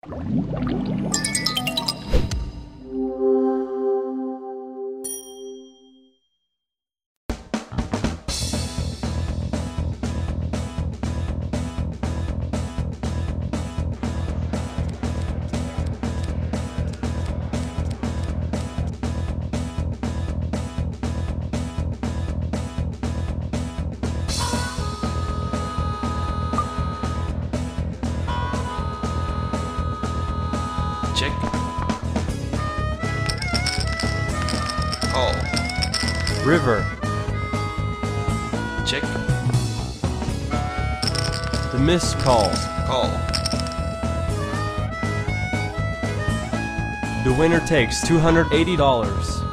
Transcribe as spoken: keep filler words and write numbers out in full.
Check. Call. River. Check. The missed call. Call. The winner takes two hundred eighty dollars.